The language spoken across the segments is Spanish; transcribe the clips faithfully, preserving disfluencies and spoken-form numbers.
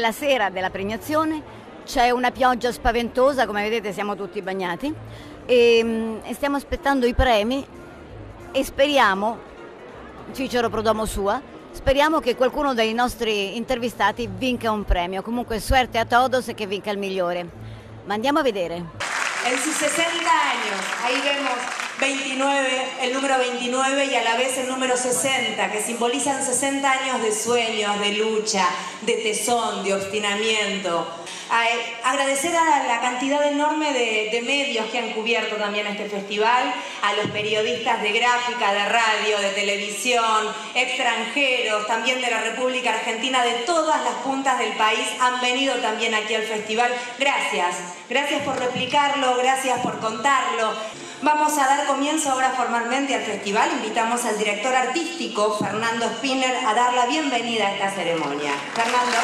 la sera della premiazione c'è una pioggia spaventosa, come vedete siamo tutti bagnati, e, e stiamo aspettando i premi e speriamo, Cicero pro domo sua, speriamo che qualcuno dei nostri intervistati vinca un premio. Comunque suerte a todos e che vinca il migliore. Ma andiamo a vedere. En sus sesenta años, ahí vemos veintinueve, el número veintinueve y a la vez el número sesenta, que simbolizan sesenta años de sueños, de lucha, de tesón, de obstinamiento. A, agradecer a la cantidad enorme de, de medios que han cubierto también este festival, a los periodistas de gráfica, de radio, de televisión, extranjeros, también de la República Argentina, de todas las puntas del país, han venido también aquí al festival. Gracias, gracias por replicarlo, gracias por contarlo. Vamos a dar comienzo ahora formalmente al festival. Invitamos al director artístico, Fernando Spinner, a dar la bienvenida a esta ceremonia. Fernando.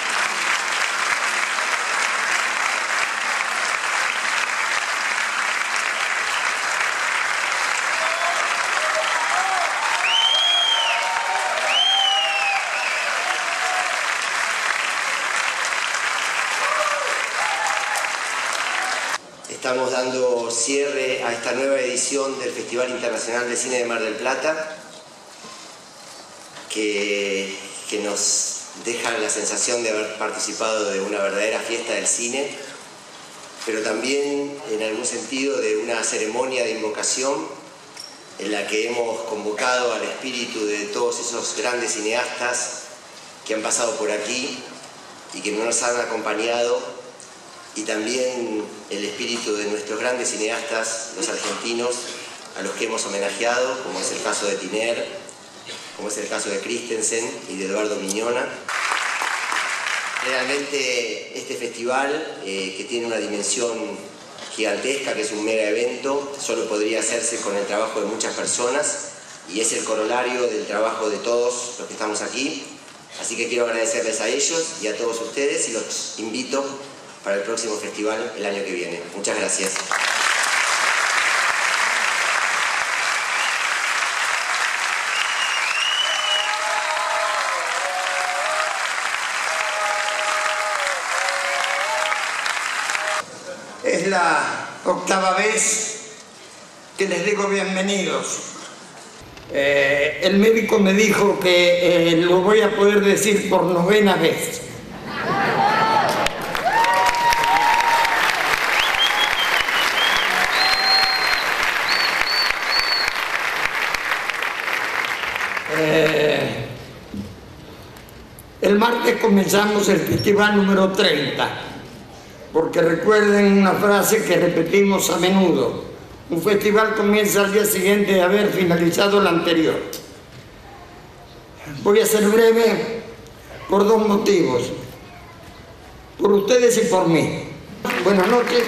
Estamos dando cierre a esta nueva edición del Festival Internacional de Cine de Mar del Plata, que, que nos deja la sensación de haber participado de una verdadera fiesta del cine, pero también en algún sentido de una ceremonia de invocación en la que hemos convocado al espíritu de todos esos grandes cineastas que han pasado por aquí y que nos han acompañado, y también el espíritu de nuestros grandes cineastas, los argentinos, a los que hemos homenajeado, como es el caso de Tiner, como es el caso de Christensen y de Eduardo Miñona. Realmente este festival, eh, que tiene una dimensión gigantesca, que es un mega evento, solo podría hacerse con el trabajo de muchas personas y es el corolario del trabajo de todos los que estamos aquí. Así que quiero agradecerles a ellos y a todos ustedes y los invito para el próximo festival el año que viene. Muchas gracias. Es la octava vez que les digo bienvenidos. Eh, el médico me dijo que eh, lo voy a poder decir por novena vez. Eh, el martes comenzamos el festival número treinta, porque recuerden una frase que repetimos a menudo: un festival comienza al día siguiente de haber finalizado el anterior. Voy a ser breve por dos motivos: por ustedes y por mí. Buenas noches.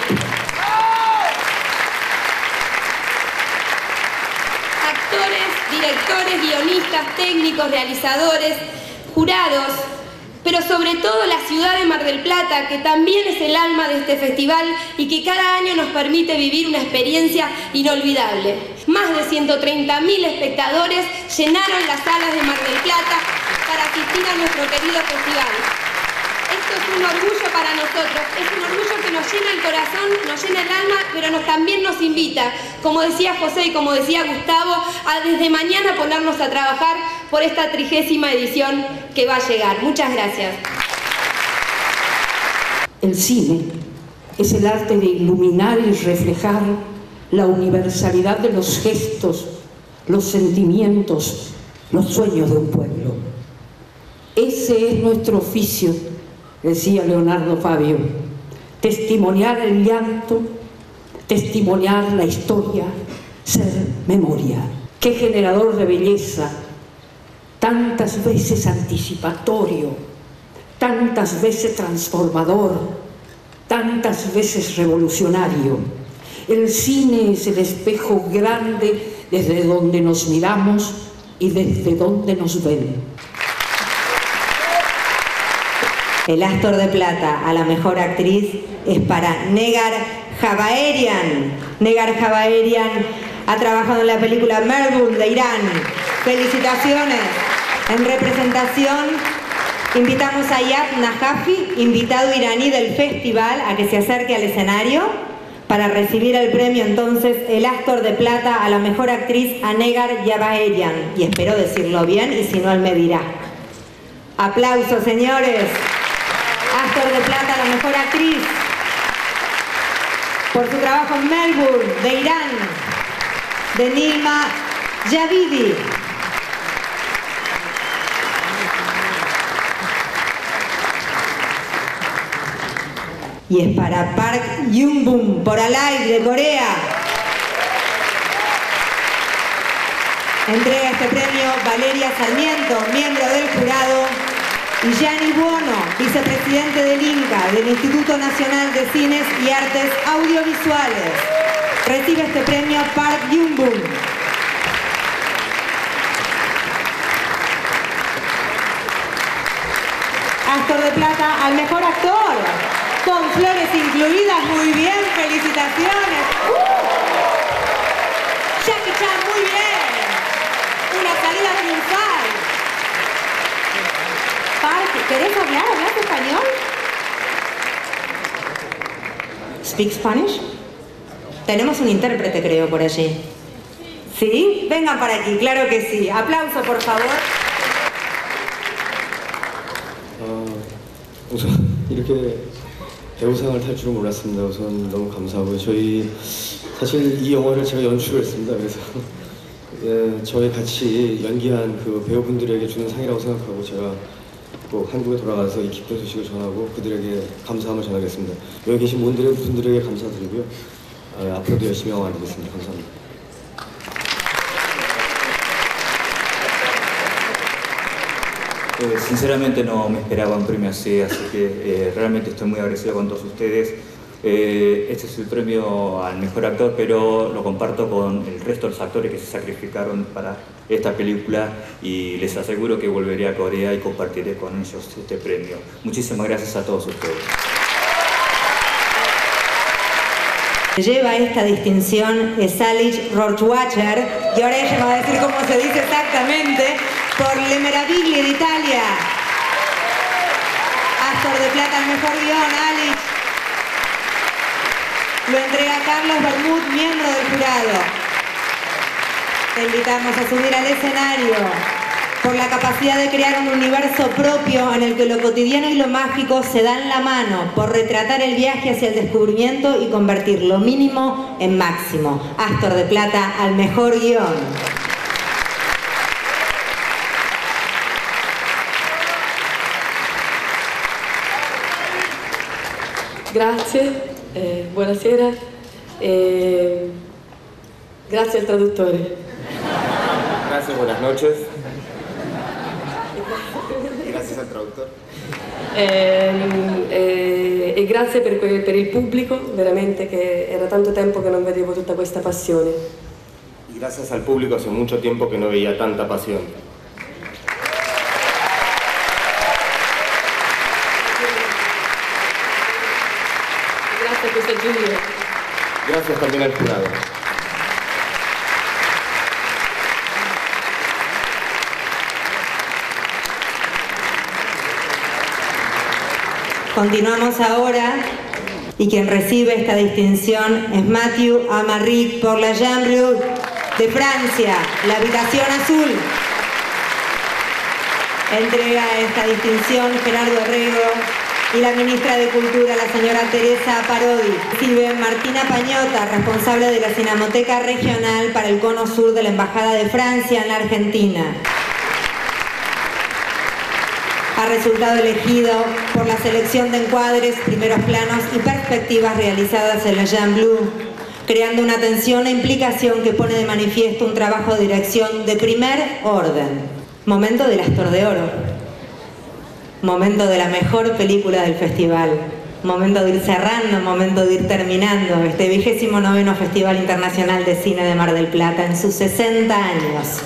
Directores, guionistas, técnicos, realizadores, jurados, pero sobre todo la ciudad de Mar del Plata, que también es el alma de este festival y que cada año nos permite vivir una experiencia inolvidable. Más de ciento treinta mil espectadores llenaron las salas de Mar del Plata para asistir a nuestro querido festival. Esto es un orgullo para nosotros, es un orgullo que nos llena el corazón, nos llena el alma, pero nos, también nos invita, como decía José y como decía Gustavo, a desde mañana ponernos a trabajar por esta trigésima edición que va a llegar. Muchas gracias. El cine es el arte de iluminar y reflejar la universalidad de los gestos, los sentimientos, los sueños de un pueblo. Ese es nuestro oficio, decía Leonardo Fabio: testimoniar el llanto, testimoniar la historia, ser memoria. Qué generador de belleza, tantas veces anticipatorio, tantas veces transformador, tantas veces revolucionario. El cine es el espejo grande desde donde nos miramos y desde donde nos ven. El Astor de Plata a la mejor actriz es para Negar Jabaerian. Negar Jabaerian ha trabajado en la película Merbul de Irán. Felicitaciones. En representación Invitamos a Yap Najafi, invitado iraní del festival, a que se acerque al escenario para recibir el premio entonces el Astor de Plata a la mejor actriz a Negar Javaerian. Y espero decirlo bien y si no él me dirá. Aplausos, señores. Astor de Plata a la mejor actriz por su trabajo en Melbourne, de Irán, de Nilma Javidi. Y es para Park Yoon-bum por Alive de Corea. Entrega este premio Valeria Sarmiento, miembro del jurado, y Gianni Buono, vicepresidente del INCA, del Instituto Nacional de Cines y Artes Audiovisuales. Recibe este premio Park Yoon-bum. Astor de Plata al mejor actor, con flores incluidas. Muy bien, felicitaciones. ¡Uh! Jackie Chan, muy bien. Una salida triunfal. Park, ¿querés hablar? ¿Hablas español? ¿Speak Spanish? Tenemos un intérprete, creo, por allí. ¿Sí? Vengan para aquí, claro que sí. Aplauso, por favor. 어, 우선 이렇게 배우상을 탈 줄은 몰랐습니다. 우선 너무 감사하고요. 저희 사실 이 영화를 제가 연출을 했습니다. 그래서 예, 저희 같이 연기한 그 배우분들에게 주는 상이라고 생각하고 제가 꼭 한국에 돌아가서 이 기쁜 소식을 전하고 그들에게 감사함을 전하겠습니다. 여기 계신 분들의 분들에게 감사드리고요. 아, 앞으로도 열심히 영화 만들겠습니다. 감사합니다. Eh, sinceramente no me esperaba un premio así, así que eh, realmente estoy muy agradecido con todos ustedes. Eh, este es el premio al mejor actor, pero lo comparto con el resto de los actores que se sacrificaron para esta película y les aseguro que volveré a Corea y compartiré con ellos este premio. Muchísimas gracias a todos ustedes. Lleva esta distinción es Alice Rohrwacher, y ahora ella va a decir cómo se dice exactamente, por Le Meraviglie de Italia. Astor de Plata al mejor guión, Alice. Lo entrega Carlos Bermud, miembro del jurado. Te invitamos a subir al escenario por la capacidad de crear un universo propio en el que lo cotidiano y lo mágico se dan la mano, por retratar el viaje hacia el descubrimiento y convertir lo mínimo en máximo. Astor de Plata al mejor guión. Grazie, eh, buonasera, eh, grazie al traduttore. Gracias, buenas noches. Gracias al traductor. Eh, eh, e grazie per, per il pubblico, veramente, che era tanto tempo che non vedevo tutta questa passione. Y gracias al público, hace mucho tiempo que no veía tanta pasión. Grazie a questa giuria. Gracias también al jurado. Continuamos ahora y quien recibe esta distinción es Mathieu Amalric por la Jean-Bru de Francia, La Habitación Azul. Entrega esta distinción Gerardo Herrero y la ministra de Cultura, la señora Teresa Parodi. Recibe Martina Pañota, responsable de la Cinemateca Regional para el Cono Sur de la Embajada de Francia en la Argentina. Ha resultado elegido por la selección de encuadres, primeros planos y perspectivas realizadas en la Jean-Blu, creando una tensión e implicación que pone de manifiesto un trabajo de dirección de primer orden. Momento del Astor de Oro. Momento de la mejor película del festival. Momento de ir cerrando, momento de ir terminando este vigésimo noveno Festival Internacional de Cine de Mar del Plata en sus sesenta años.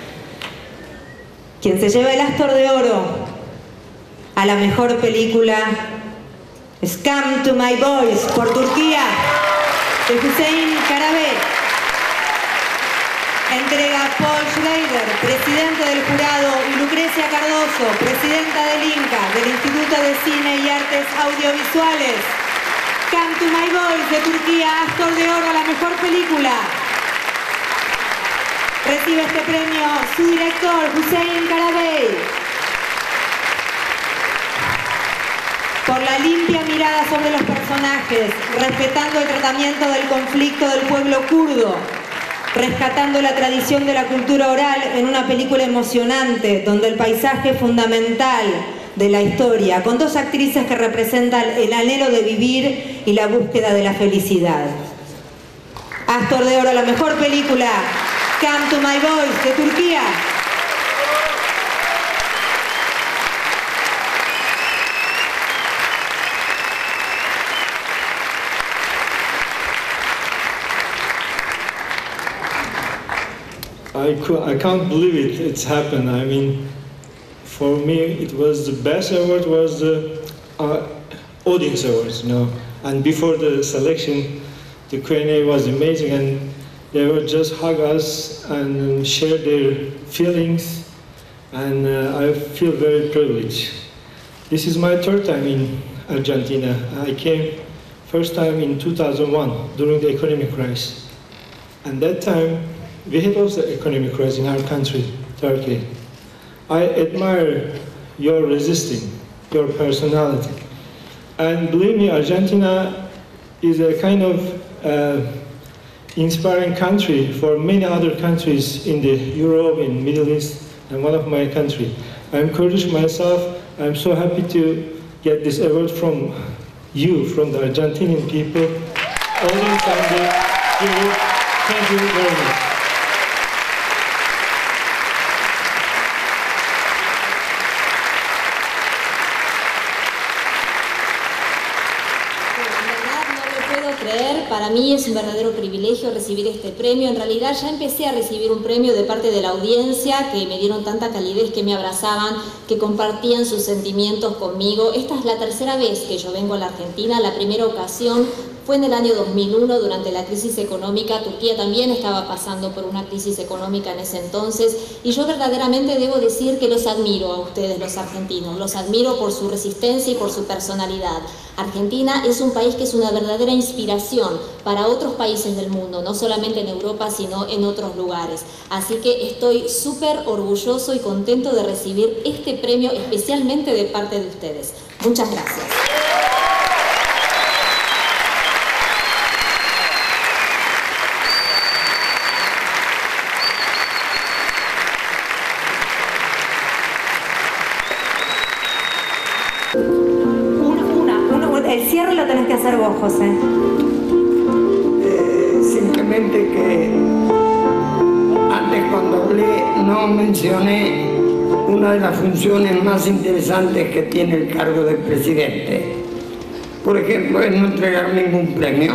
Quien se lleva el Astor de Oro a la mejor película es Come to My Boys por Turquía, de Hüseyin Karabe. Entrega Paul Schrader, presidente del jurado, y Lucrecia Cardoso, presidenta del INCA, del Instituto de Cine y Artes Audiovisuales. Come to My Voice de Turquía, Astor de Oro a la mejor película. Recibe este premio su director, Hüseyin Karabey, por la limpia mirada sobre los personajes, respetando el tratamiento del conflicto del pueblo kurdo, rescatando la tradición de la cultura oral en una película emocionante, donde el paisaje fundamental de la historia, con dos actrices que representan el anhelo de vivir y la búsqueda de la felicidad. Astor de Oro a la mejor película, Come to My Voice de Turquía. I, I can't believe it, it's happened. I mean, for me, it was the best award was the uh, audience awards, you know. And before the selection, the Q and A was amazing, and they would just hug us and share their feelings, and uh, I feel very privileged. This is my third time in Argentina. I came first time in two thousand one during the economic crisis, and that time we had also economic crisis in our country, Turkey. I admire your resisting, your personality. And believe me, Argentina is a kind of uh, inspiring country for many other countries in the Europe, in Middle East, and one of my country. I'm Kurdish myself. I'm so happy to get this award from you, from the Argentinian people. Audience and the Europe. Thank you very much. Para mí es un verdadero privilegio recibir este premio. En realidad ya empecé a recibir un premio de parte de la audiencia, que me dieron tanta calidez, que me abrazaban, que compartían sus sentimientos conmigo. Esta es la tercera vez que yo vengo a la Argentina. La primera ocasión fue en el año dos mil uno, durante la crisis económica. Turquía también estaba pasando por una crisis económica en ese entonces, y yo verdaderamente debo decir que los admiro a ustedes, los argentinos. Los admiro por su resistencia y por su personalidad. Argentina es un país que es una verdadera inspiración para otros países del mundo, no solamente en Europa, sino en otros lugares. Así que estoy súper orgulloso y contento de recibir este premio, especialmente de parte de ustedes. Muchas gracias. El cierre lo tenés que hacer vos, José. Eh, simplemente que antes, cuando hablé, no mencioné una de las funciones más interesantes que tiene el cargo del presidente. Por ejemplo, es no entregar ningún premio.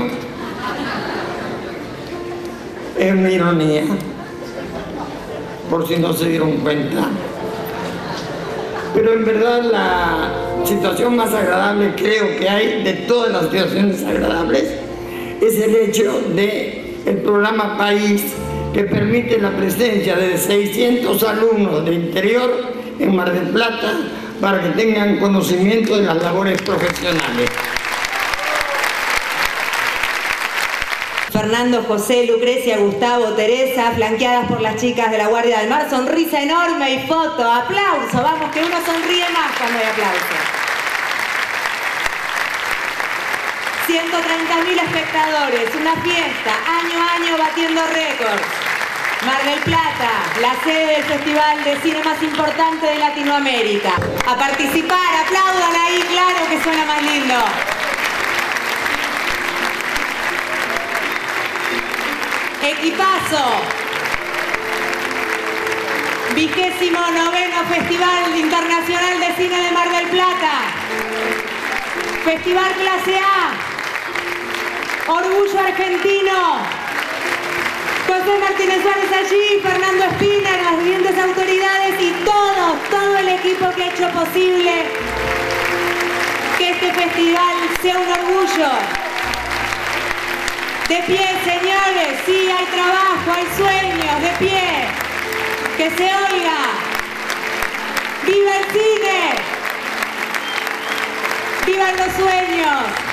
Es una ironía, por si no se dieron cuenta. Pero en verdad la situación más agradable, creo que hay de todas las situaciones agradables, es el hecho de el programa País, que permite la presencia de seiscientos alumnos de interior en Mar del Plata para que tengan conocimiento de las labores profesionales. Fernando, José, Lucrecia, Gustavo, Teresa, flanqueadas por las chicas de la Guardia del Mar. Sonrisa enorme y foto. Aplauso. Vamos, que uno sonríe más cuando hay aplauso. ciento treinta mil espectadores. Una fiesta, año a año batiendo récords. Mar del Plata, la sede del festival de cine más importante de Latinoamérica. A participar, aplaudan ahí, claro que suena más lindo. Equipazo. Vigésimo noveno Festival Internacional de Cine de Mar del Plata. Festival Clase A. Orgullo argentino. José Martínez Suárez allí, Fernando Espina, las siguientes autoridades y todo, todo el equipo que ha hecho posible que este festival sea un orgullo. De pie, señores, sí, hay trabajo, hay sueños, de pie, que se oiga. ¡Viva el cine! ¡Vivan los sueños!